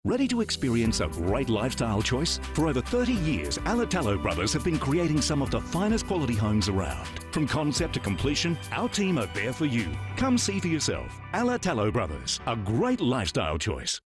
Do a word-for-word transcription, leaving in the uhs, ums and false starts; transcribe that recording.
Ready to experience a great lifestyle choice? For over thirty years, Alatalo Brothers have been creating some of the finest quality homes around. From concept to completion, our team are there for you. Come see for yourself. Alatalo Brothers, a great lifestyle choice.